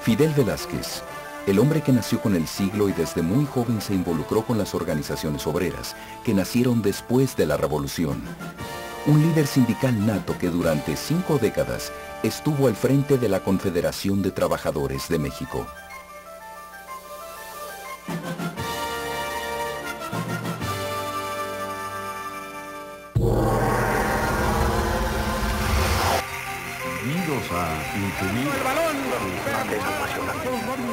Fidel Velázquez, el hombre que nació con el siglo y desde muy joven se involucró con las organizaciones obreras que nacieron después de la Revolución. Un líder sindical nato que durante 5 décadas estuvo al frente de la Confederación de Trabajadores de México. Bienvenidos a Infinito. ¡El balón! Es apasionante.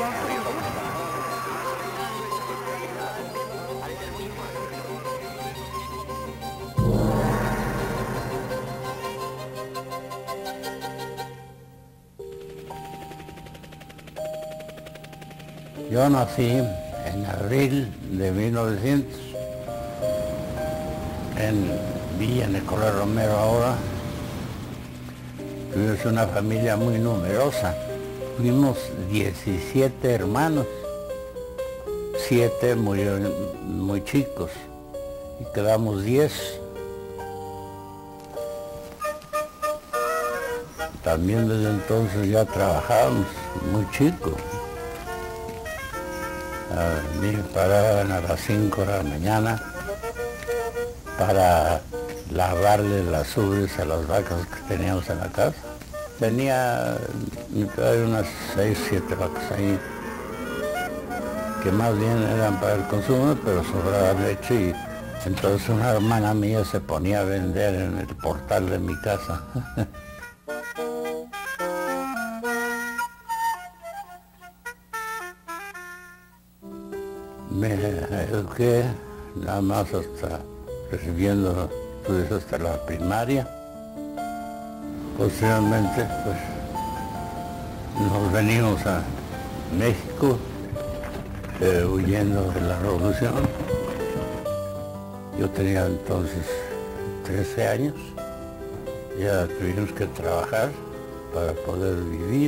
Yo nací en abril de 1900 en Villa Nicolás Romero ahora. Tuvimos una familia muy numerosa. Fuimos 17 hermanos, 7 murieron muy chicos y quedamos 10. También desde entonces ya trabajábamos muy chicos. Me paraban a las 5 de la mañana para lavarle las ubres a las vacas que teníamos en la casa. Tenía mi padre unas 6, 7 vacas ahí, que más bien eran para el consumo, pero sobraba leche, y entonces una hermana mía se ponía a vender en el portal de mi casa. Me eduqué nada más hasta recibiendo estudios hasta la primaria. Posteriormente, pues, nos venimos a México, huyendo de la revolución. Yo tenía entonces 13 años, ya tuvimos que trabajar para poder vivir.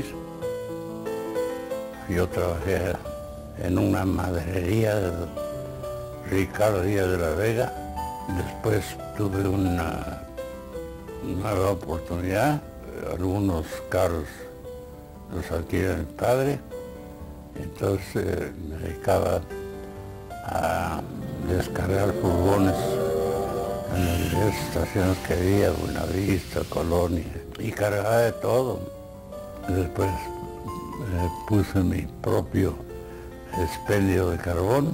Yo trabajé en una maderería de Ricardo Díaz de la Vega. Después tuve una nueva oportunidad. Algunos carros los adquirió mi padre. Entonces me dedicaba a descargar furgones en las diversas estaciones que había, Buenavista, Colonia, y cargaba de todo. Después puse mi propio expendio de carbón.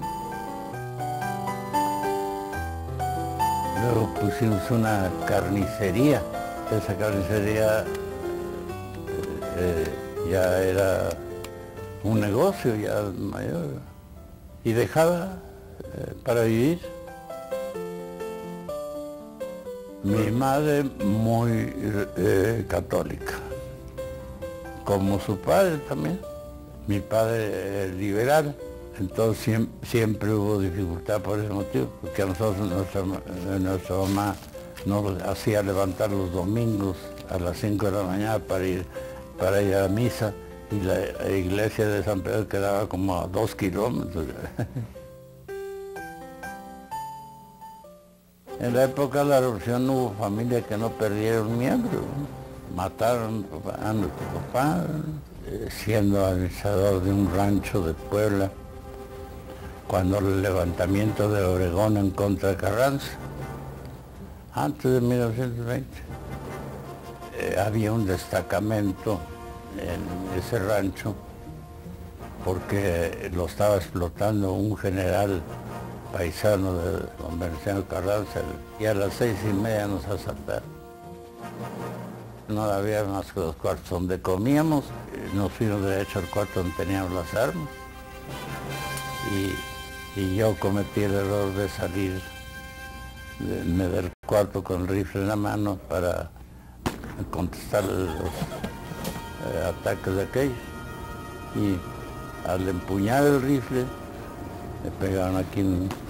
Luego pusimos una carnicería. Esa carnicería ya era un negocio ya mayor. Y dejaba para vivir. Mi madre muy católica, como su padre también. Mi padre es liberal, entonces siempre hubo dificultad por ese motivo, porque a nosotros nuestra mamá nos hacía levantar los domingos a las 5 de la mañana para ir a la misa, y la iglesia de San Pedro quedaba como a 2 kilómetros. En la época de la revolución no hubo familia que no perdiera un miembro. Mataron a nuestro papá, siendo administrador de un rancho de Puebla, cuando el levantamiento de Obregón en contra de Carranza, antes de 1920, había un destacamento en ese rancho porque lo estaba explotando un general paisano de don Venustiano Carranza, y a las 6:30 nos asaltaron. No había más que los cuartos donde comíamos, nos fuimos derecho al cuarto donde teníamos las armas, y yo cometí el error de salir del cuarto con el rifle en la mano para contestar los ataques de aquellos, y al empuñar el rifle me pegaron aquí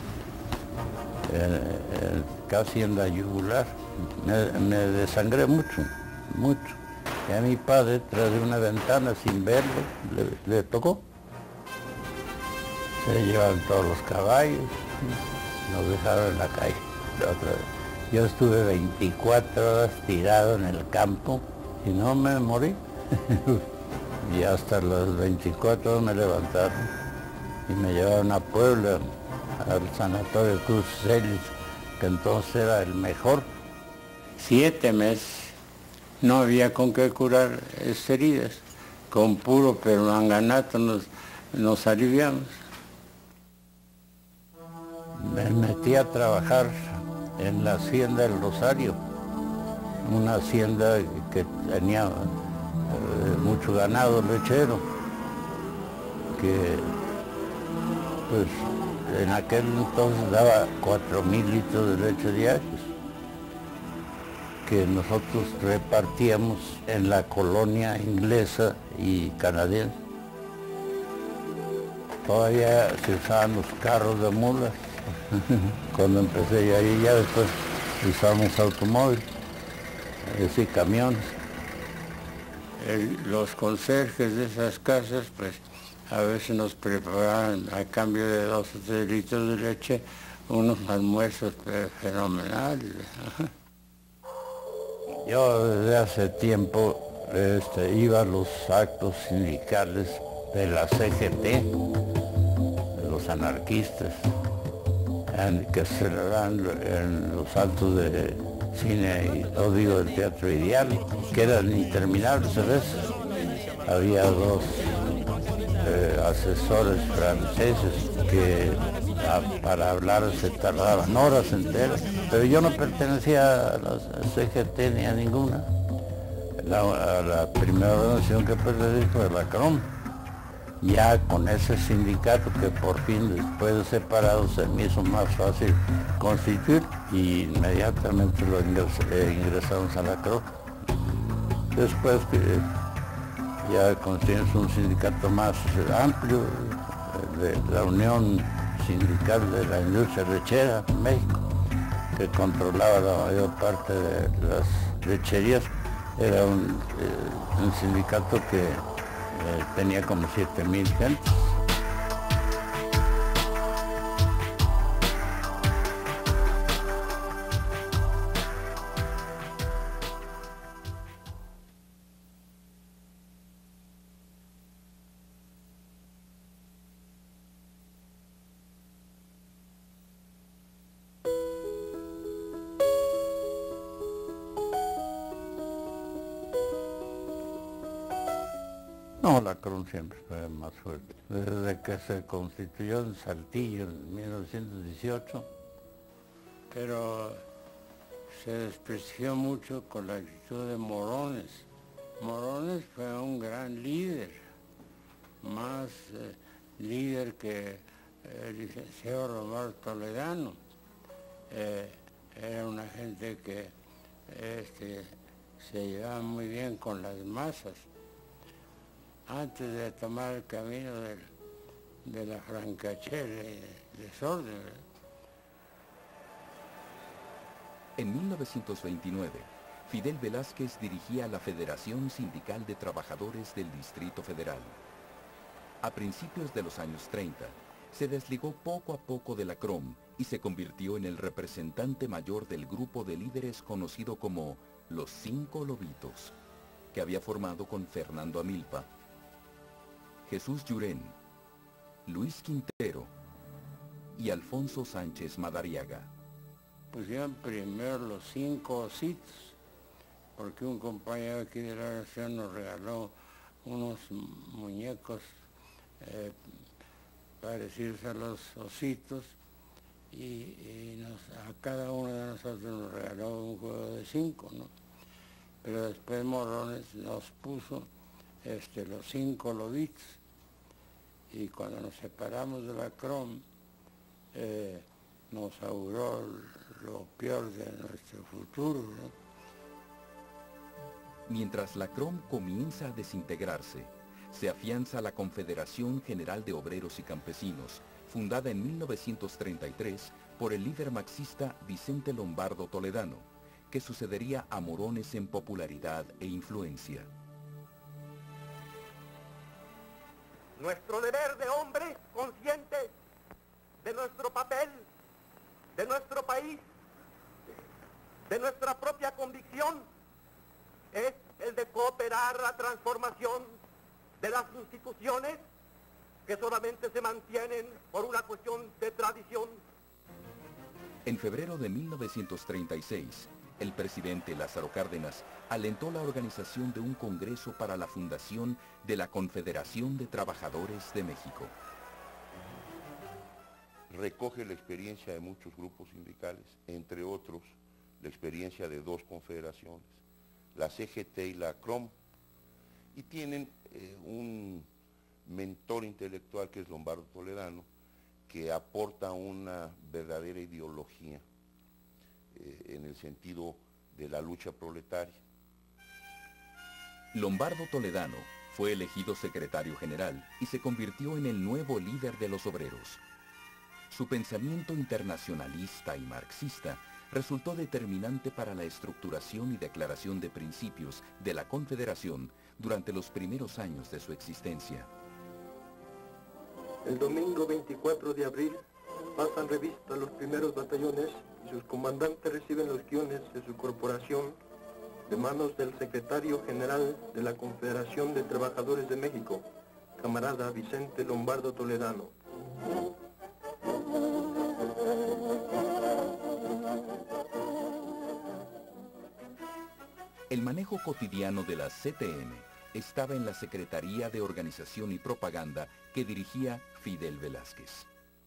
casi en la yugular. Me desangré mucho. Y a mi padre, tras de una ventana sin verlo, le tocó. Se llevaron todos los caballos, nos dejaron en la calle otra vez. Yo estuve 24 horas tirado en el campo y no me morí. y hasta las 24 me levantaron y me llevaron a Puebla, al sanatorio Cruz Celis, que entonces era el mejor. 7 meses no había con qué curar esas heridas, con puro permanganato nos aliviamos. Me metí a trabajar en la hacienda del Rosario, una hacienda que tenía mucho ganado lechero, que pues en aquel entonces daba 4,000 litros de leche diarios, que nosotros repartíamos en la colonia inglesa y canadiense. Todavía se usaban los carros de mulas. Cuando empecé yo ahí, ya después usamos automóvil, es decir, camiones. Los conserjes de esas casas, pues a veces nos preparaban a cambio de 2 o 3 litros de leche unos almuerzos fenomenales. Yo desde hace tiempo iba a los actos sindicales de la CGT, de los anarquistas, que se celebraban en los actos de cine, o digo, del Teatro Ideal, que eran interminables a veces. Había 2 asesores franceses que para hablar se tardaban horas enteras, pero yo no pertenecía a la CGT ni a ninguna. A la primera organización que pertenecí fue la CROM. Ya con ese sindicato que por fin, después de separado, se me hizo más fácil constituir y inmediatamente lo ingresamos a la CROM. Después que ya constituimos un sindicato más amplio, de la Unión Sindical de la Industria Lechera en México, que controlaba la mayor parte de las lecherías. Era un sindicato que tenía como 7,000 gentes. No, la CROM siempre fue más fuerte. Desde que se constituyó en Saltillo en 1918, pero se desprestigió mucho con la actitud de Morones. Morones fue un gran líder, más líder que el licenciado Román Toledano. Era una gente que se llevaba muy bien con las masas. Antes de tomar el camino de la francachela y el desorden. En 1929, Fidel Velázquez dirigía la Federación Sindical de Trabajadores del Distrito Federal. A principios de los años 30, se desligó poco a poco de la CROM y se convirtió en el representante mayor del grupo de líderes conocido como los 5 Lobitos, que había formado con Fernando Amilpa, Jesús Llurén, Luis Quintero y Alfonso Sánchez Madariaga. Pusieron primero los 5 ositos, porque un compañero aquí de la nación nos regaló unos muñecos parecidos a los ositos y a cada uno de nosotros nos regaló un juego de 5, ¿no? Pero después Morones nos puso los 5 Lobitos. Y cuando nos separamos de la CROM, nos auguró lo peor de nuestro futuro, ¿no? Mientras la CROM comienza a desintegrarse, se afianza la Confederación General de Obreros y Campesinos, fundada en 1933 por el líder marxista Vicente Lombardo Toledano, que sucedería a Morones en popularidad e influencia. Nuestro deber de hombre consciente de nuestro papel, de nuestro país, de nuestra propia convicción, es el de cooperar a la transformación de las instituciones que solamente se mantienen por una cuestión de tradición. En febrero de 1936, el presidente Lázaro Cárdenas alentó la organización de un congreso para la fundación de la Confederación de Trabajadores de México. Recoge la experiencia de muchos grupos sindicales, entre otros la experiencia de dos confederaciones, la CGT y la CROM, y tienen un mentor intelectual que es Lombardo Toledano, que aporta una verdadera ideología en el sentido de la lucha proletaria. Lombardo Toledano fue elegido secretario general y se convirtió en el nuevo líder de los obreros. Su pensamiento internacionalista y marxista resultó determinante para la estructuración y declaración de principios de la Confederación durante los primeros años de su existencia. El domingo 24 de abril pasan revista los primeros batallones y sus comandantes reciben los guiones de su corporación de manos del secretario general de la Confederación de Trabajadores de México, camarada Vicente Lombardo Toledano. El manejo cotidiano de la CTM estaba en la Secretaría de Organización y Propaganda que dirigía Fidel Velázquez.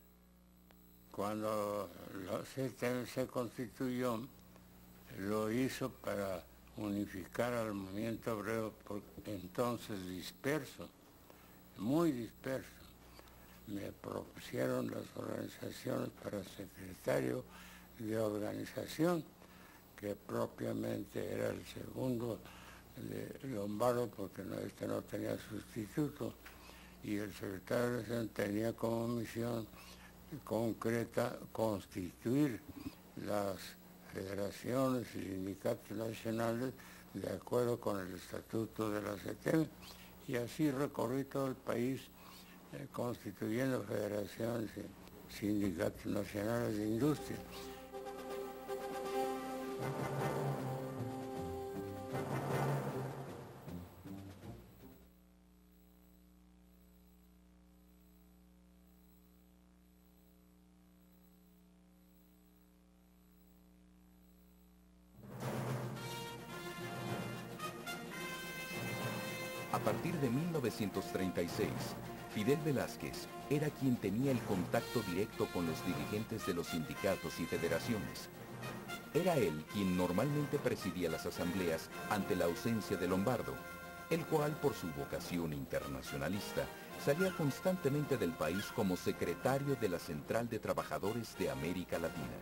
Cuando la CTM se constituyó, lo hizo para unificar al movimiento obrero, entonces disperso, muy disperso. Me propusieron las organizaciones para secretario de organización, que propiamente era el segundo de Lombardo, porque este no tenía sustituto, y el secretario de organización tenía como misión concreta constituir las federaciones y sindicatos nacionales de acuerdo con el estatuto de la CTM, y así recorrí todo el país constituyendo federaciones y sindicatos nacionales de industria. A partir de 1936, Fidel Velázquez era quien tenía el contacto directo con los dirigentes de los sindicatos y federaciones. Era él quien normalmente presidía las asambleas ante la ausencia de Lombardo, el cual, por su vocación internacionalista, salía constantemente del país como secretario de la Central de Trabajadores de América Latina.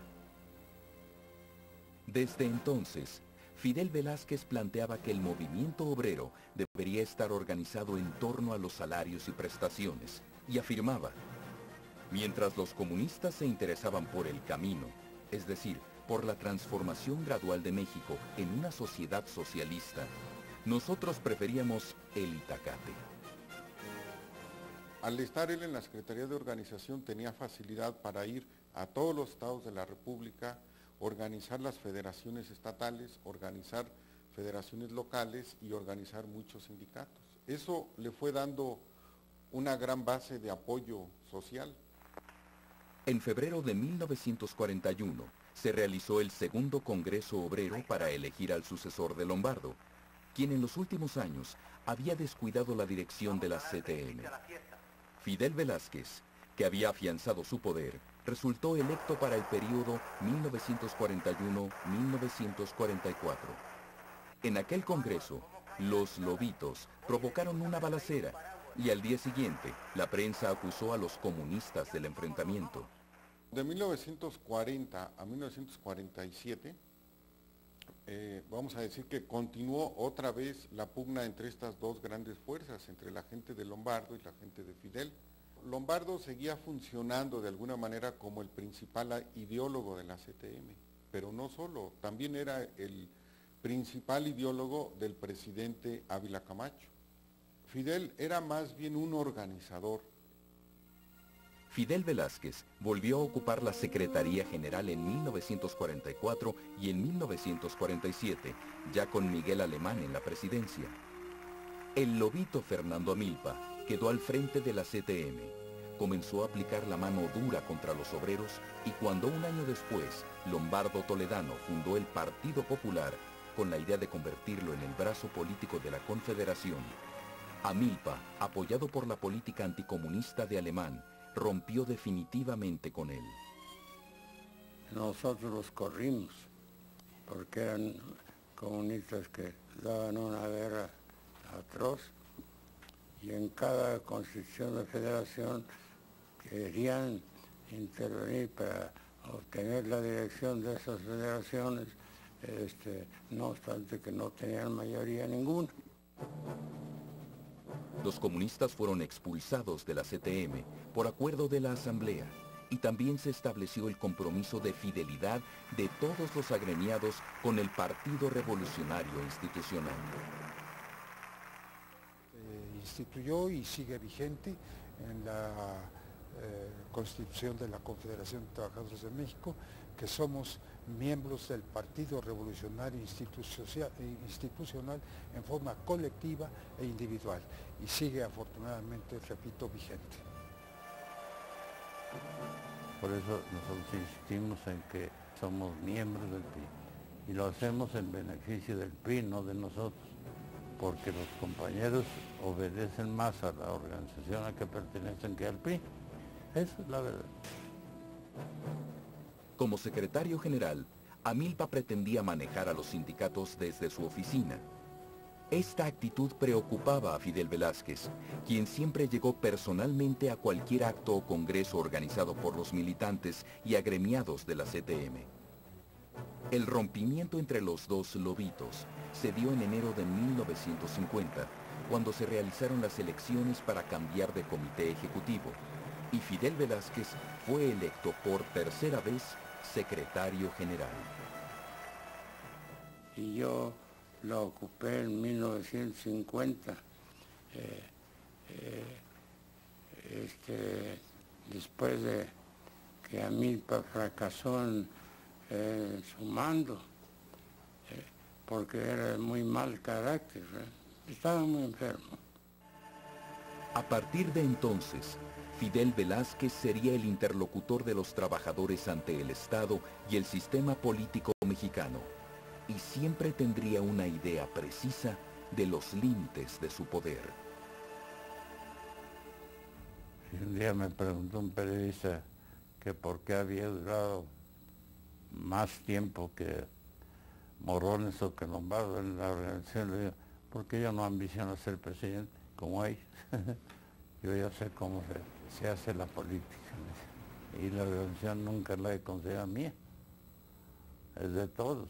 Desde entonces, Fidel Velázquez planteaba que el movimiento obrero debería estar organizado en torno a los salarios y prestaciones, y afirmaba: mientras los comunistas se interesaban por el camino, es decir, por la transformación gradual de México en una sociedad socialista, nosotros preferíamos el itacate. Al estar él en la Secretaría de Organización tenía facilidad para ir a todos los estados de la República, organizar las federaciones estatales, organizar federaciones locales y organizar muchos sindicatos. Eso le fue dando una gran base de apoyo social. En febrero de 1941 se realizó el segundo Congreso Obrero para elegir al sucesor de Lombardo, quien en los últimos años había descuidado la dirección de la CTM. Fidel Velázquez, que había afianzado su poder, resultó electo para el periodo 1941-1944. En aquel congreso, los lobitos provocaron una balacera y al día siguiente la prensa acusó a los comunistas del enfrentamiento. De 1940 a 1947, vamos a decir que continuó otra vez la pugna entre estas dos grandes fuerzas, entre la gente de Lombardo y la gente de Fidel. Lombardo seguía funcionando de alguna manera como el principal ideólogo de la CTM, pero no solo, también era el principal ideólogo del presidente Ávila Camacho. Fidel era más bien un organizador. Fidel Velázquez volvió a ocupar la Secretaría General en 1944 y en 1947, ya con Miguel Alemán en la presidencia. El lobito Fernando Amilpa quedó al frente de la CTM. Comenzó a aplicar la mano dura contra los obreros y cuando un año después Lombardo Toledano fundó el Partido Popular con la idea de convertirlo en el brazo político de la Confederación, Amilpa, apoyado por la política anticomunista de Alemán, rompió definitivamente con él. Nosotros los corrimos porque eran comunistas que daban una guerra atroz y en cada constitución de federación querían intervenir para obtener la dirección de esas federaciones, no obstante que no tenían mayoría ninguna. Los comunistas fueron expulsados de la CTM por acuerdo de la Asamblea y también se estableció el compromiso de fidelidad de todos los agremiados con el Partido Revolucionario Institucional. Instituyó y sigue vigente en la Constitución de la Confederación de Trabajadores de México, que somos miembros del Partido Revolucionario Institucional en forma colectiva e individual, y sigue afortunadamente, repito, vigente. Por eso nosotros insistimos en que somos miembros del PRI, y lo hacemos en beneficio del PRI, no de nosotros, porque los compañeros obedecen más a la organización a que pertenecen que al PRI. Esa es la verdad. Como secretario general, Amilpa pretendía manejar a los sindicatos desde su oficina. Esta actitud preocupaba a Fidel Velázquez, quien siempre llegó personalmente a cualquier acto o congreso organizado por los militantes y agremiados de la CTM. El rompimiento entre los dos lobitos se dio en enero de 1950, cuando se realizaron las elecciones para cambiar de comité ejecutivo, y Fidel Velázquez fue electo por tercera vez secretario general. Y yo lo ocupé en 1950, después de que Amilpa fracasó en su mando, porque era de muy mal carácter, estaba muy enfermo. A partir de entonces, Fidel Velázquez sería el interlocutor de los trabajadores ante el Estado y el sistema político mexicano, y siempre tendría una idea precisa de los límites de su poder. Un día me preguntó un periodista que por qué había durado más tiempo que Morones o que Lombardo en la organización. Le digo, porque yo no ambiciono ser presidente como ellos. Yo ya sé cómo se hace la política. Y la organización nunca la he considerado mía. Es de todos.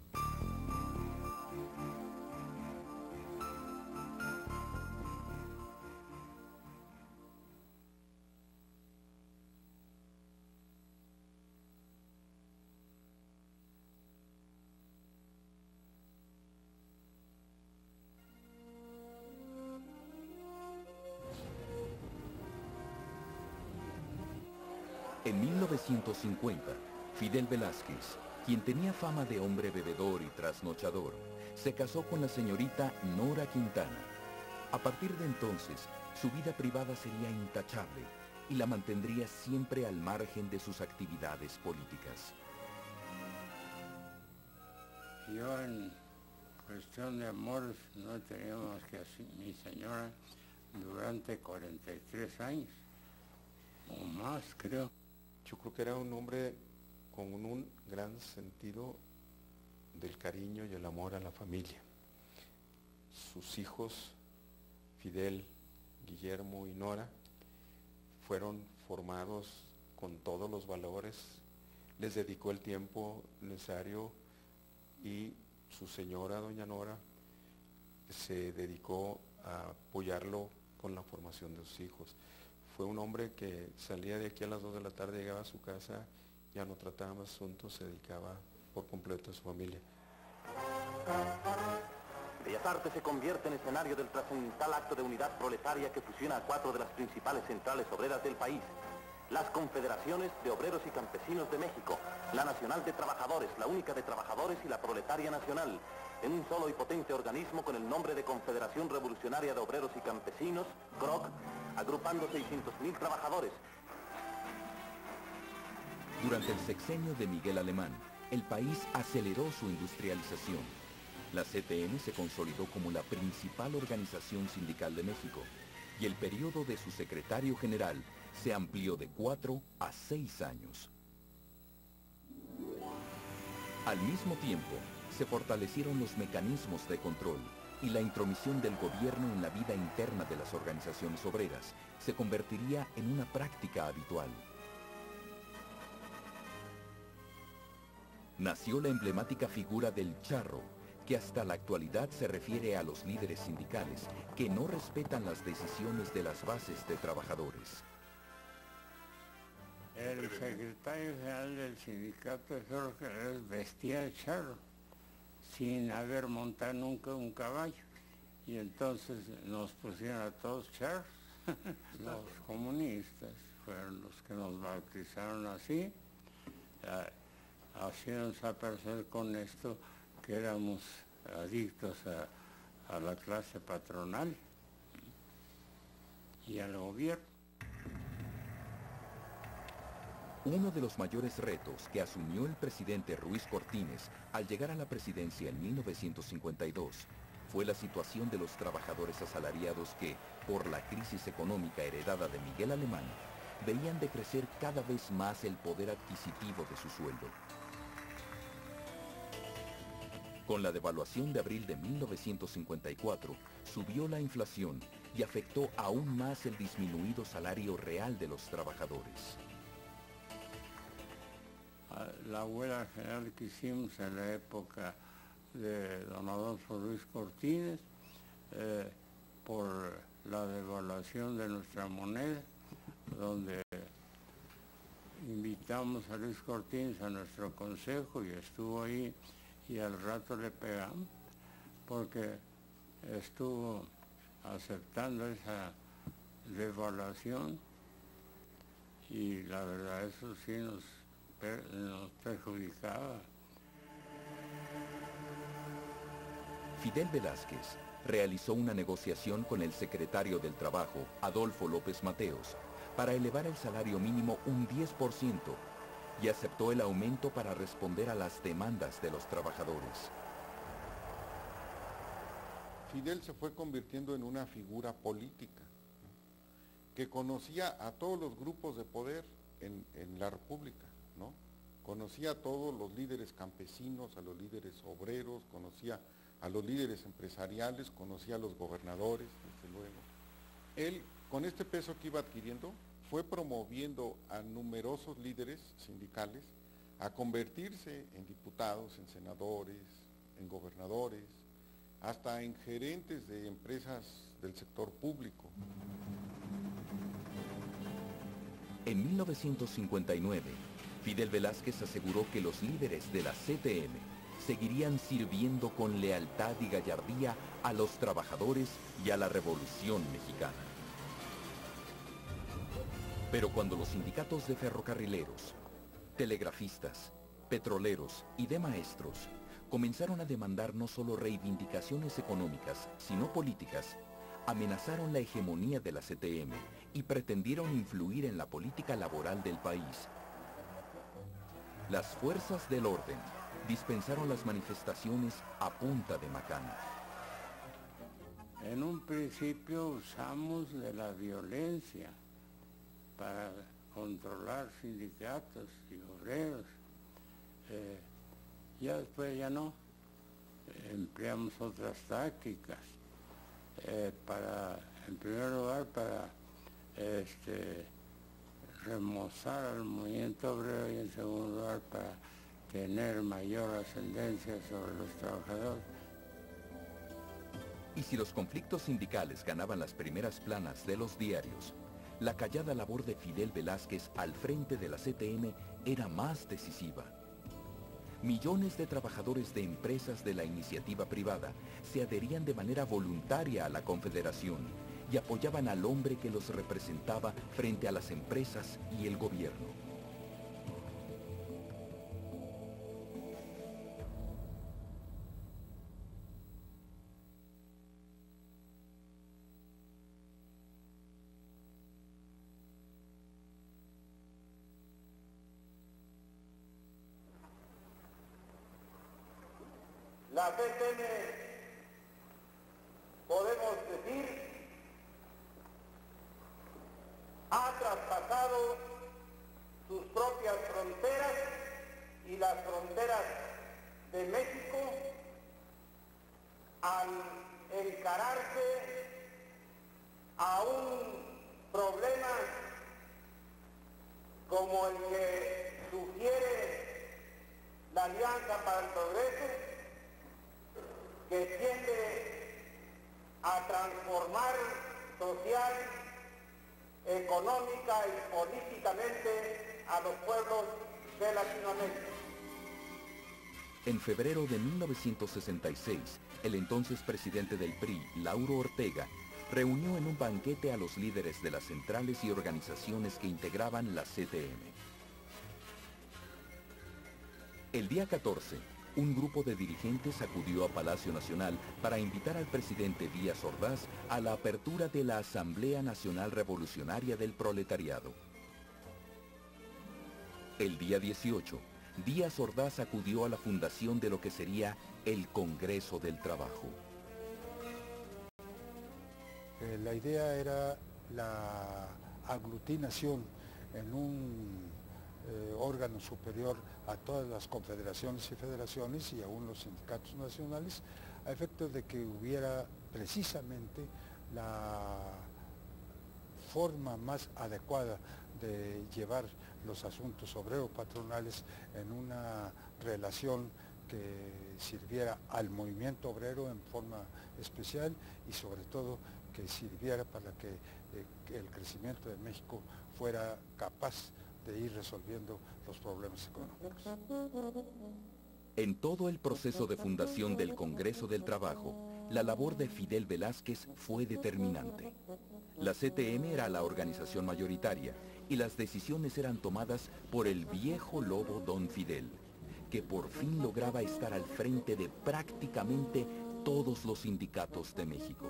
En 1950, Fidel Velázquez, quien tenía fama de hombre bebedor y trasnochador, se casó con la señorita Nora Quintana. A partir de entonces, su vida privada sería intachable y la mantendría siempre al margen de sus actividades políticas. Yo en cuestión de amores no he tenido más que así, mi señora durante 43 años, o más creo. Yo creo que era un hombre con un gran sentido del cariño y el amor a la familia. Sus hijos, Fidel, Guillermo y Nora, fueron formados con todos los valores, les dedicó el tiempo necesario y su señora, doña Nora, se dedicó a apoyarlo con la formación de sus hijos. Fue un hombre que salía de aquí a las 2 de la tarde, llegaba a su casa, ya no trataba más asuntos, se dedicaba por completo a su familia. Bellas Artes se convierte en escenario del trascendental acto de unidad proletaria que fusiona a 4 de las principales centrales obreras del país. Las Confederaciones de Obreros y Campesinos de México, la Nacional de Trabajadores, la Única de Trabajadores y la Proletaria Nacional, en un solo y potente organismo con el nombre de Confederación Revolucionaria de Obreros y Campesinos, CROC, agrupando 600.000 trabajadores. Durante el sexenio de Miguel Alemán, el país aceleró su industrialización. La CTM se consolidó como la principal organización sindical de México y el periodo de su secretario general se amplió de 4 a 6 años. Al mismo tiempo, se fortalecieron los mecanismos de control y la intromisión del gobierno en la vida interna de las organizaciones obreras se convertiría en una práctica habitual. Nació la emblemática figura del charro, que hasta la actualidad se refiere a los líderes sindicales que no respetan las decisiones de las bases de trabajadores. El secretario general del sindicato de ferrocarriles vestía de charro, sin haber montado nunca un caballo. Y entonces nos pusieron a todos charros. Los comunistas fueron los que nos bautizaron así, haciéndonos aparecer con esto que éramos adictos a la clase patronal y al gobierno. Uno de los mayores retos que asumió el presidente Ruiz Cortines al llegar a la presidencia en 1952 fue la situación de los trabajadores asalariados que, por la crisis económica heredada de Miguel Alemán, veían decrecer cada vez más el poder adquisitivo de su sueldo. Con la devaluación de abril de 1954, subió la inflación y afectó aún más el disminuido salario real de los trabajadores. La huelga general que hicimos en la época de don Adolfo Ruiz Cortines, por la devaluación de nuestra moneda, donde invitamos a Luis Cortines a nuestro consejo y estuvo ahí, y al rato le pegamos porque estuvo aceptando esa devaluación, y la verdad eso sí nos perjudicaba. Fidel Velázquez realizó una negociación con el secretario del Trabajo, Adolfo López Mateos, para elevar el salario mínimo un 10% y aceptó el aumento para responder a las demandas de los trabajadores. Fidel se fue convirtiendo en una figura política, ¿no?, que conocía a todos los grupos de poder en la República, ¿no? Conocía a todos los líderes campesinos, a los líderes obreros, conocía a los líderes empresariales, conocía a los gobernadores, desde luego. Él, con este peso que iba adquiriendo, fue promoviendo a numerosos líderes sindicales a convertirse en diputados, en senadores, en gobernadores, hasta en gerentes de empresas del sector público. En 1959, Fidel Velázquez aseguró que los líderes de la CTM seguirían sirviendo con lealtad y gallardía a los trabajadores y a la Revolución Mexicana. Pero cuando los sindicatos de ferrocarrileros, telegrafistas, petroleros y de maestros comenzaron a demandar no solo reivindicaciones económicas, sino políticas, amenazaron la hegemonía de la CTM y pretendieron influir en la política laboral del país. Las fuerzas del orden dispensaron las manifestaciones a punta de macana. En un principio usamos de la violencia para controlar sindicatos y obreros. Ya después ya no. Empleamos otras tácticas. En primer lugar, para remozar al movimiento obrero, y en segundo lugar para tener mayor ascendencia sobre los trabajadores. Y si los conflictos sindicales ganaban las primeras planas de los diarios, la callada labor de Fidel Velázquez al frente de la CTM era más decisiva. Millones de trabajadores de empresas de la iniciativa privada se adherían de manera voluntaria a la Confederación y apoyaban al hombre que los representaba frente a las empresas y el gobierno. La CTM, podemos decir, ha traspasado sus propias fronteras y las fronteras de México al encararse a un problema como el que sugiere la Alianza para el Progreso, que tiende a transformar social, económica y políticamente a los pueblos de Latinoamérica. En febrero de 1966, el entonces presidente del PRI, Lauro Ortega, reunió en un banquete a los líderes de las centrales y organizaciones que integraban la CTM. El día 14, un grupo de dirigentes acudió a Palacio Nacional para invitar al presidente Díaz Ordaz a la apertura de la Asamblea Nacional Revolucionaria del Proletariado. El día 18, Díaz Ordaz acudió a la fundación de lo que sería el Congreso del Trabajo. La idea era la aglutinación en un órgano superior a todas las confederaciones y federaciones y aún los sindicatos nacionales, a efecto de que hubiera precisamente la forma más adecuada de llevar los asuntos obrero-patronales en una relación que sirviera al movimiento obrero en forma especial y sobre todo que sirviera para que el crecimiento de México fuera capaz de ir resolviendo los problemas económicos. En todo el proceso de fundación del Congreso del Trabajo, la labor de Fidel Velázquez fue determinante. La CTM era la organización mayoritaria y las decisiones eran tomadas por el viejo lobo Don Fidel, que por fin lograba estar al frente de prácticamente todos los sindicatos de México.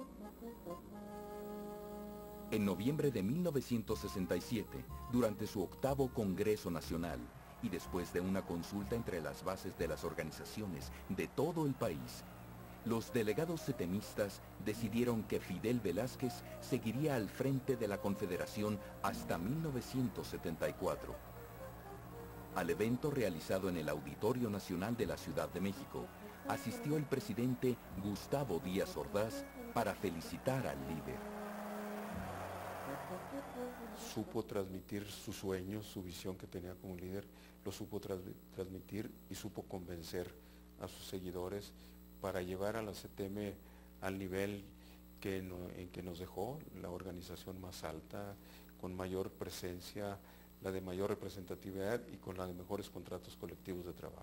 En noviembre de 1967, durante su 8º Congreso Nacional, y después de una consulta entre las bases de las organizaciones de todo el país, los delegados setemistas decidieron que Fidel Velázquez seguiría al frente de la Confederación hasta 1974. Al evento realizado en el Auditorio Nacional de la Ciudad de México, asistió el presidente Gustavo Díaz Ordaz para felicitar al líder. Supo transmitir sus sueños, su visión que tenía como líder, lo supo transmitir y supo convencer a sus seguidores para llevar a la CTM al nivel en que nos dejó, la organización más alta, con mayor presencia, la de mayor representatividad y con la de mejores contratos colectivos de trabajo.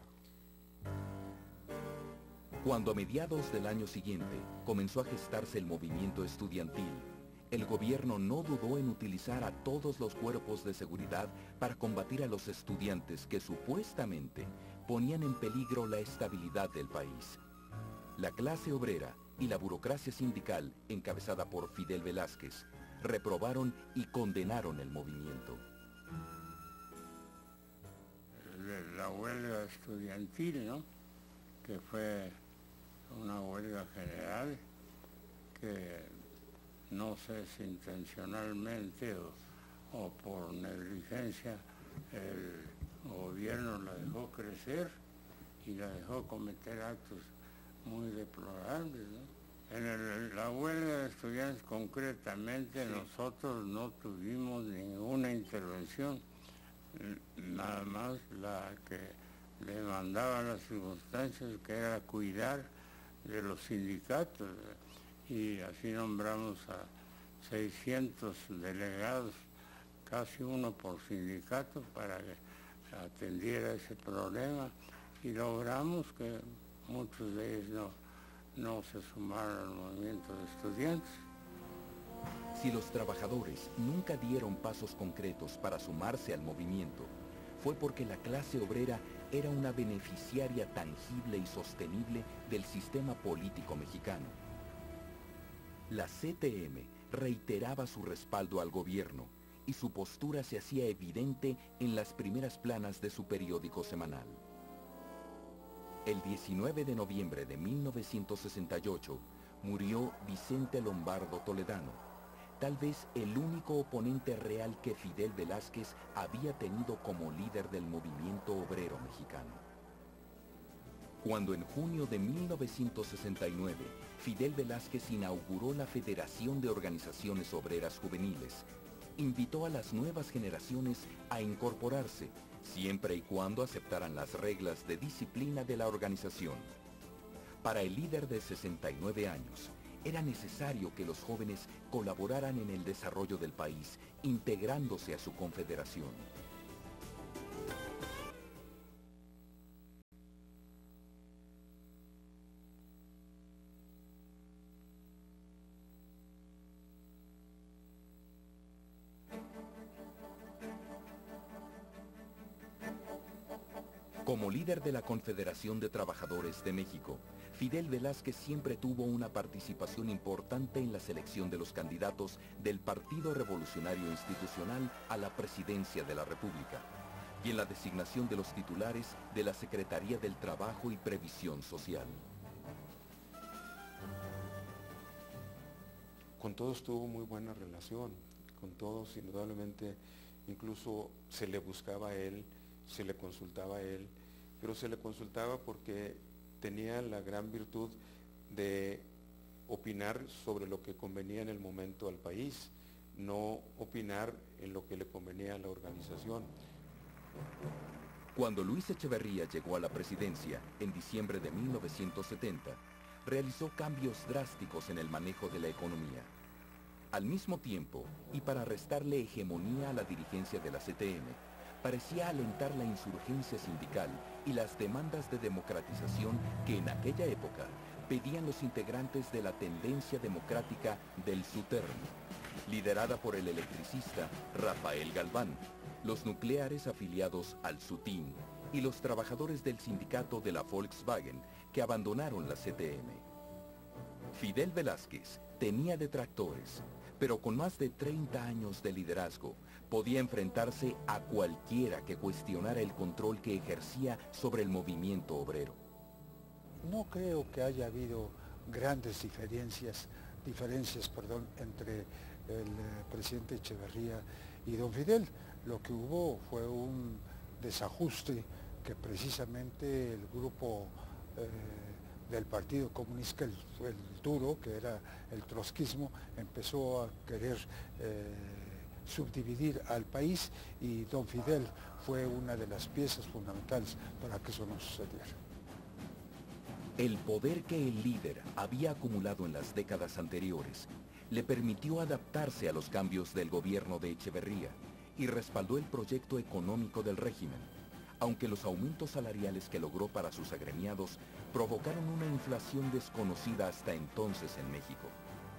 Cuando a mediados del año siguiente comenzó a gestarse el movimiento estudiantil, el gobierno no dudó en utilizar a todos los cuerpos de seguridad para combatir a los estudiantes que supuestamente ponían en peligro la estabilidad del país. La clase obrera y la burocracia sindical, encabezada por Fidel Velázquez, reprobaron y condenaron el movimiento. La huelga estudiantil, ¿no?, que fue una huelga general que no sé si intencionalmente o por negligencia el gobierno la dejó crecer y la dejó cometer actos muy deplorables, ¿no? En la huelga de estudiantes concretamente sí. Nosotros no tuvimos ninguna intervención, nada más la que demandaba las circunstancias, que era cuidar de los sindicatos, y así nombramos a 600 delegados, casi uno por sindicato, para que atendiera ese problema, y logramos que muchos de ellos no se sumaron al movimiento de estudiantes. Si los trabajadores nunca dieron pasos concretos para sumarse al movimiento, fue porque la clase obrera era una beneficiaria tangible y sostenible del sistema político mexicano. La CTM reiteraba su respaldo al gobierno y su postura se hacía evidente en las primeras planas de su periódico semanal. El 19 de noviembre de 1968 murió Vicente Lombardo Toledano, tal vez el único oponente real que Fidel Velázquez había tenido como líder del movimiento obrero mexicano. Cuando en junio de 1969 Fidel Velázquez inauguró la Federación de Organizaciones Obreras Juveniles, invitó a las nuevas generaciones a incorporarse, siempre y cuando aceptaran las reglas de disciplina de la organización. Para el líder de 69 años, era necesario que los jóvenes colaboraran en el desarrollo del país, integrándose a su confederación. Como líder de la Confederación de Trabajadores de México, Fidel Velázquez siempre tuvo una participación importante en la selección de los candidatos del Partido Revolucionario Institucional a la presidencia de la República y en la designación de los titulares de la Secretaría del Trabajo y Previsión Social. Con todos tuvo muy buena relación, con todos indudablemente, incluso se le buscaba a él, se le consultaba a él, pero se le consultaba porque tenía la gran virtud de opinar sobre lo que convenía en el momento al país, no opinar en lo que le convenía a la organización. Cuando Luis Echeverría llegó a la presidencia en diciembre de 1970, realizó cambios drásticos en el manejo de la economía. Al mismo tiempo, y para restarle hegemonía a la dirigencia de la CTM, parecía alentar la insurgencia sindical y las demandas de democratización que en aquella época pedían los integrantes de la tendencia democrática del SUTERN, liderada por el electricista Rafael Galván, los nucleares afiliados al SUTIN y los trabajadores del sindicato de la Volkswagen que abandonaron la CTM. Fidel Velázquez tenía detractores, pero con más de 30 años de liderazgo, podía enfrentarse a cualquiera que cuestionara el control que ejercía sobre el movimiento obrero. No creo que haya habido grandes diferencias entre el presidente Echeverría y don Fidel. Lo que hubo fue un desajuste que precisamente el grupo del Partido Comunista, el duro, que era el trotskismo, empezó a querer subdividir al país, y don Fidel fue una de las piezas fundamentales para que eso no sucediera. El poder que el líder había acumulado en las décadas anteriores le permitió adaptarse a los cambios del gobierno de Echeverría y respaldó el proyecto económico del régimen, aunque los aumentos salariales que logró para sus agremiados provocaron una inflación desconocida hasta entonces en México.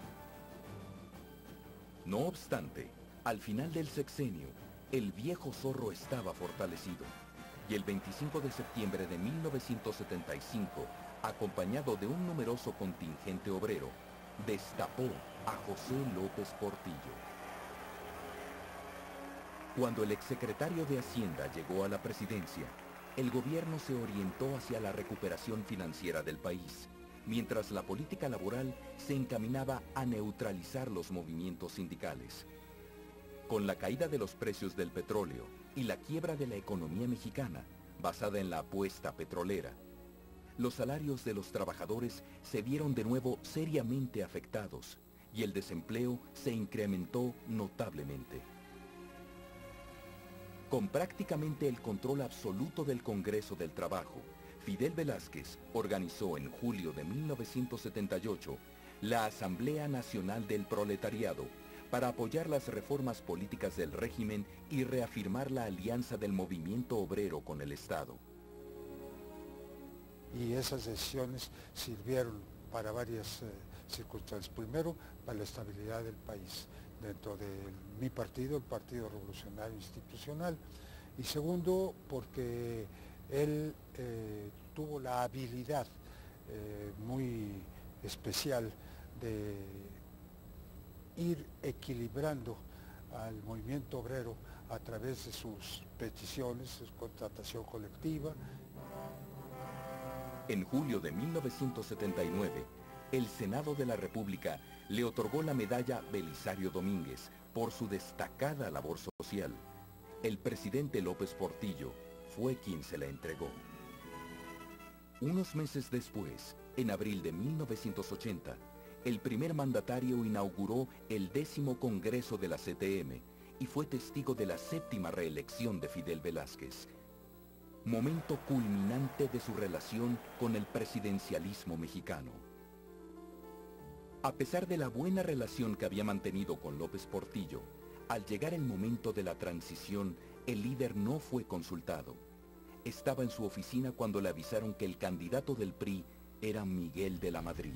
No obstante, al final del sexenio, el viejo zorro estaba fortalecido, y el 25 de septiembre de 1975, acompañado de un numeroso contingente obrero, destapó a José López Portillo. Cuando el exsecretario de Hacienda llegó a la presidencia, el gobierno se orientó hacia la recuperación financiera del país, mientras la política laboral se encaminaba a neutralizar los movimientos sindicales. Con la caída de los precios del petróleo y la quiebra de la economía mexicana, basada en la apuesta petrolera, los salarios de los trabajadores se vieron de nuevo seriamente afectados y el desempleo se incrementó notablemente. Con prácticamente el control absoluto del Congreso del Trabajo, Fidel Velázquez organizó en julio de 1978 la Asamblea Nacional del Proletariado para apoyar las reformas políticas del régimen y reafirmar la alianza del movimiento obrero con el Estado. Y esas decisiones sirvieron para varias circunstancias. Primero, para la estabilidad del país dentro de mi partido, el Partido Revolucionario Institucional. Y segundo, porque él tuvo la habilidad muy especial de ir equilibrando al movimiento obrero a través de sus peticiones, su contratación colectiva. En julio de 1979, el Senado de la República le otorgó la medalla Belisario Domínguez por su destacada labor social. El presidente López Portillo fue quien se la entregó. Unos meses después, en abril de 1980, el primer mandatario inauguró el 10º Congreso de la CTM y fue testigo de la 7ª reelección de Fidel Velázquez, momento culminante de su relación con el presidencialismo mexicano. A pesar de la buena relación que había mantenido con López Portillo, al llegar el momento de la transición, el líder no fue consultado. Estaba en su oficina cuando le avisaron que el candidato del PRI era Miguel de la Madrid.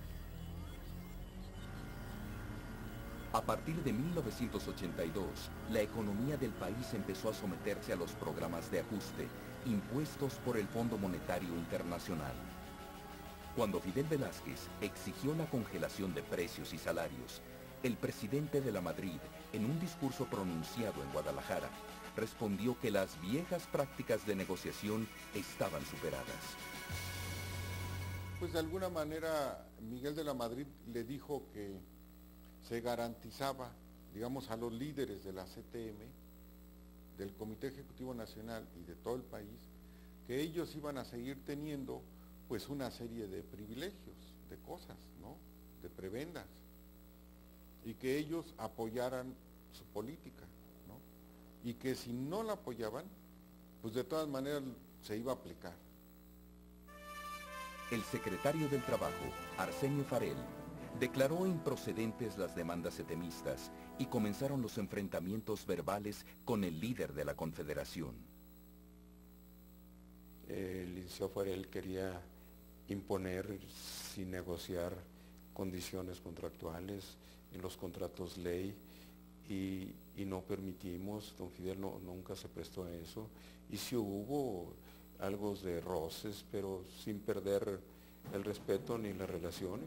A partir de 1982, la economía del país empezó a someterse a los programas de ajuste impuestos por el Fondo Monetario Internacional. Cuando Fidel Velázquez exigió la congelación de precios y salarios, el presidente de la Madrid, en un discurso pronunciado en Guadalajara, respondió que las viejas prácticas de negociación estaban superadas. Pues de alguna manera Miguel de la Madrid le dijo que se garantizaba, digamos, a los líderes de la CTM, del Comité Ejecutivo Nacional y de todo el país, que ellos iban a seguir teniendo pues una serie de privilegios, de cosas, ¿no?, de prebendas, y que ellos apoyaran su política, ¿no?, y que si no la apoyaban, pues de todas maneras se iba a aplicar. El secretario del Trabajo, Arsenio Farell, declaró improcedentes las demandas setemistas y comenzaron los enfrentamientos verbales con el líder de la Confederación. El licenciado Farell quería imponer sin negociar condiciones contractuales en los contratos ley y no permitimos, don Fidel nunca se prestó a eso, y sí hubo algo de roces, pero sin perder el respeto ni las relaciones.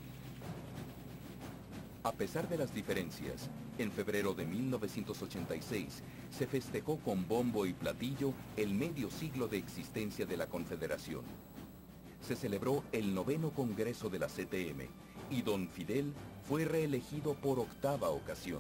A pesar de las diferencias, en febrero de 1986 se festejó con bombo y platillo el medio siglo de existencia de la Confederación. Se celebró el 9º Congreso de la CTM y don Fidel fue reelegido por 8ª ocasión.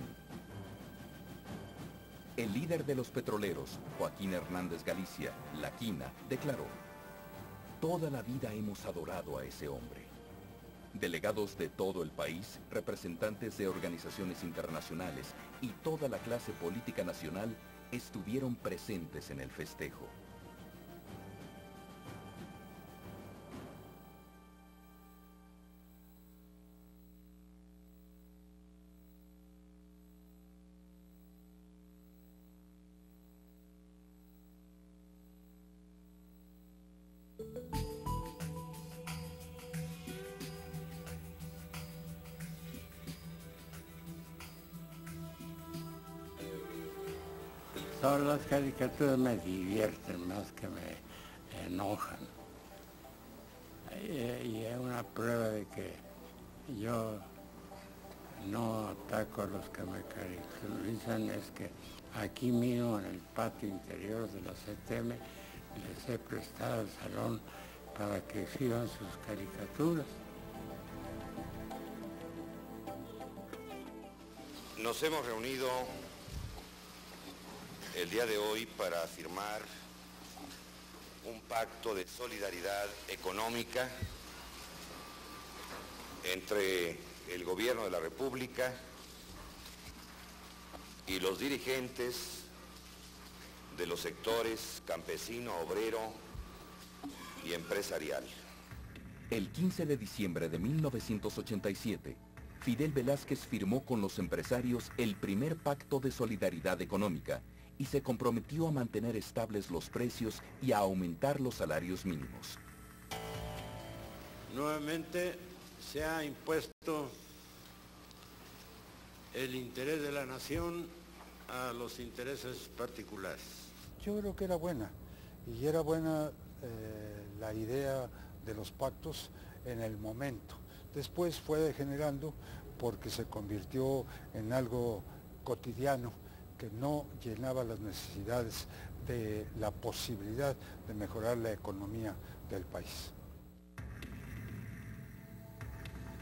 El líder de los petroleros, Joaquín Hernández Galicia, La Quina, declaró: "Toda la vida hemos adorado a ese hombre". Delegados de todo el país, representantes de organizaciones internacionales y toda la clase política nacional estuvieron presentes en el festejo. Todas las caricaturas me divierten más que me enojan. Y es una prueba de que yo no ataco a los que me caricaturizan, es que aquí mismo en el patio interior de la CTM les he prestado el salón para que exhiban sus caricaturas. Nos hemos reunido el día de hoy para firmar un pacto de solidaridad económica entre el gobierno de la República y los dirigentes de los sectores campesino, obrero y empresarial. El 15 de diciembre de 1987, Fidel Velázquez firmó con los empresarios el primer pacto de solidaridad económica y se comprometió a mantener estables los precios y a aumentar los salarios mínimos. Nuevamente se ha impuesto el interés de la nación a los intereses particulares. Yo creo que era buena, y era buena la idea de los pactos en el momento. Después fue degenerando porque se convirtió en algo cotidiano que no llenaba las necesidades de la posibilidad de mejorar la economía del país.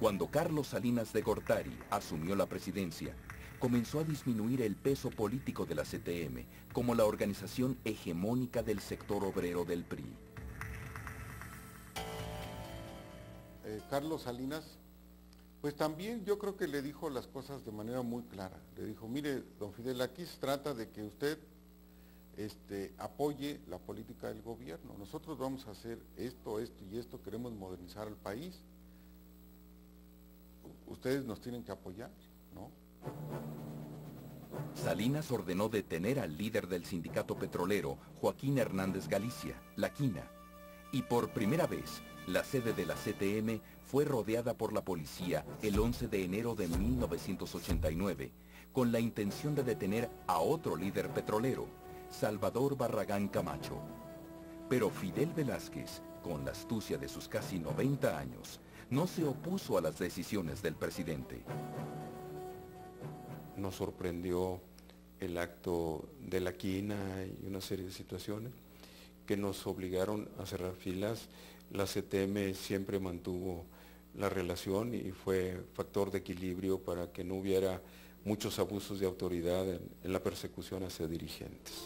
Cuando Carlos Salinas de Gortari asumió la presidencia, comenzó a disminuir el peso político de la CTM como la organización hegemónica del sector obrero del PRI. Carlos Salinas, pues también yo creo que le dijo las cosas de manera muy clara. Le dijo, mire, don Fidel, aquí se trata de que usted apoye la política del gobierno. Nosotros vamos a hacer esto, esto y esto, queremos modernizar al país. Ustedes nos tienen que apoyar, ¿no? Salinas ordenó detener al líder del sindicato petrolero, Joaquín Hernández Galicia, La Quina, y por primera vez, la sede de la CTM fue rodeada por la policía el 11 de enero de 1989, con la intención de detener a otro líder petrolero, Salvador Barragán Camacho. Pero Fidel Velázquez, con la astucia de sus casi 90 años, no se opuso a las decisiones del presidente. Nos sorprendió el acto de La Quina y una serie de situaciones que nos obligaron a cerrar filas. La CTM siempre mantuvo la relación y fue factor de equilibrio para que no hubiera muchos abusos de autoridad en la persecución hacia dirigentes.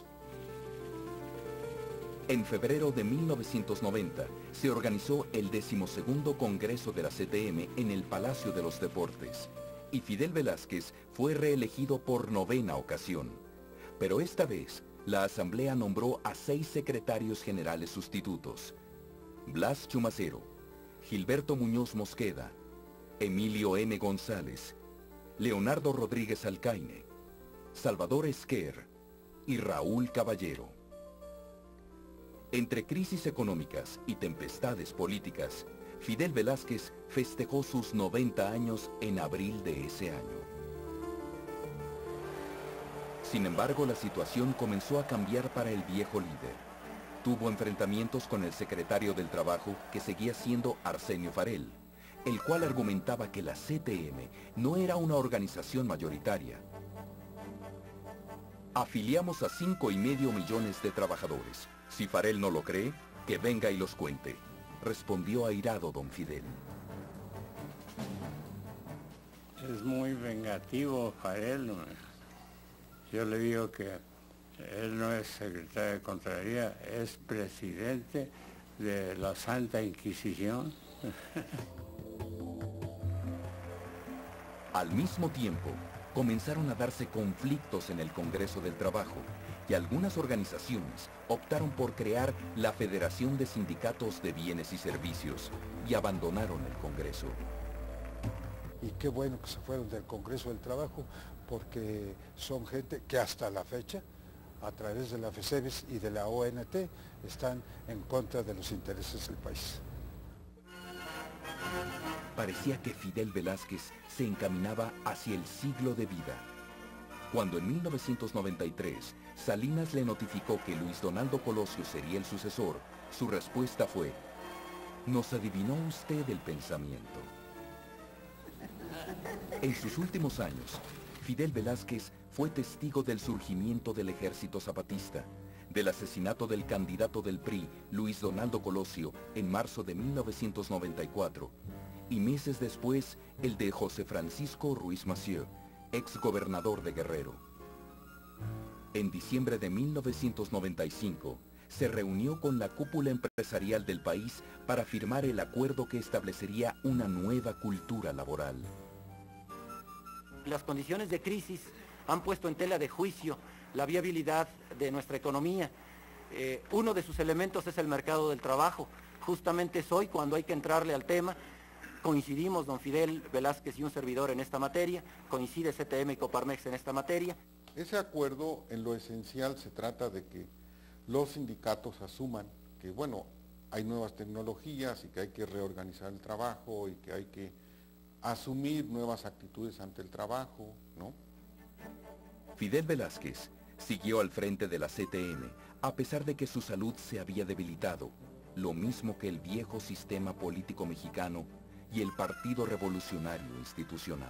En febrero de 1990 se organizó el 12º Congreso de la CTM en el Palacio de los Deportes y Fidel Velázquez fue reelegido por 9ª ocasión. Pero esta vez, la Asamblea nombró a 6 secretarios generales sustitutos: Blas Chumacero, Gilberto Muñoz Mosqueda, Emilio M. González, Leonardo Rodríguez Alcaine, Salvador Esquer y Raúl Caballero. Entre crisis económicas y tempestades políticas, Fidel Velázquez festejó sus 90 años en abril de ese año. Sin embargo, la situación comenzó a cambiar para el viejo líder. Tuvo enfrentamientos con el secretario del Trabajo, que seguía siendo Arsenio Farel, el cual argumentaba que la CTM no era una organización mayoritaria. Afiliamos a 5,5 millones de trabajadores. Si Farel no lo cree, que venga y los cuente, respondió airado don Fidel. Es muy vengativo Farel. Yo le digo que él no es secretario de Contraloría, es presidente de la Santa Inquisición. Al mismo tiempo, comenzaron a darse conflictos en el Congreso del Trabajo y algunas organizaciones optaron por crear la Federación de Sindicatos de Bienes y Servicios y abandonaron el Congreso. Y qué bueno que se fueron del Congreso del Trabajo, porque son gente que hasta la fecha, a través de la FESEBES y de la ONT, están en contra de los intereses del país. Parecía que Fidel Velázquez se encaminaba hacia el siglo de vida. Cuando en 1993 Salinas le notificó que Luis Donaldo Colosio sería el sucesor, su respuesta fue: «Nos adivinó usted el pensamiento». En sus últimos años, Fidel Velázquez fue testigo del surgimiento del Ejército Zapatista, del asesinato del candidato del PRI, Luis Donaldo Colosio, en marzo de 1994, y meses después el de José Francisco Ruiz Massieu, ex gobernador de Guerrero. En diciembre de 1995, se reunió con la cúpula empresarial del país para firmar el acuerdo que establecería una nueva cultura laboral. Las condiciones de crisis han puesto en tela de juicio la viabilidad de nuestra economía. Uno de sus elementos es el mercado del trabajo. Justamente es hoy cuando hay que entrarle al tema. Coincidimos don Fidel Velázquez y un servidor en esta materia, coincide CTM y Coparmex en esta materia. Ese acuerdo, en lo esencial, se trata de que los sindicatos asuman que, bueno, hay nuevas tecnologías y que hay que reorganizar el trabajo y que hay que asumir nuevas actitudes ante el trabajo, ¿no? Fidel Velázquez siguió al frente de la CTM, a pesar de que su salud se había debilitado, lo mismo que el viejo sistema político mexicano y el Partido Revolucionario Institucional.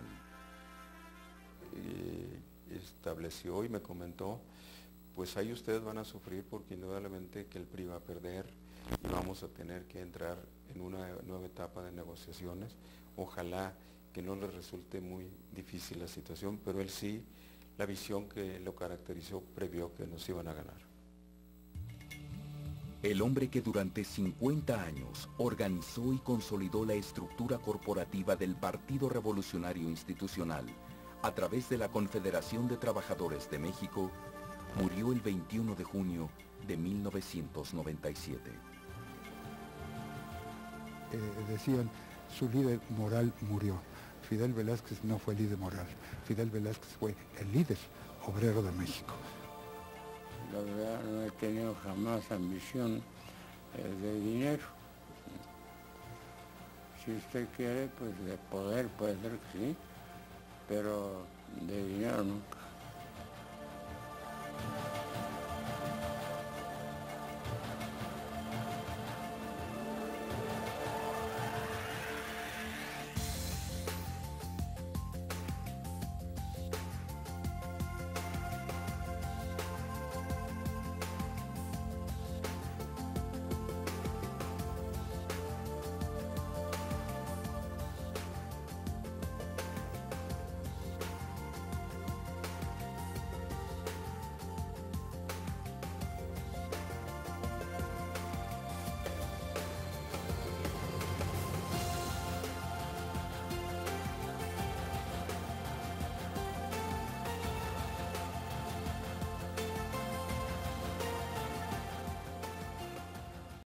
Estableció y me comentó, pues ahí ustedes van a sufrir porque indudablemente que el PRI va a perder y vamos a tener que entrar en una nueva etapa de negociaciones. Ojalá que no les resulte muy difícil la situación, pero él sí, la visión que lo caracterizó previó que nos iban a ganar. El hombre que durante 50 años organizó y consolidó la estructura corporativa del Partido Revolucionario Institucional a través de la Confederación de Trabajadores de México, murió el 21 de junio de 1997. Decían, su líder moral murió. Fidel Velázquez no fue líder moral, Fidel Velázquez fue el líder obrero de México. La verdad no he tenido jamás ambición de dinero. Si usted quiere, pues de poder puede ser que sí, pero de dinero no.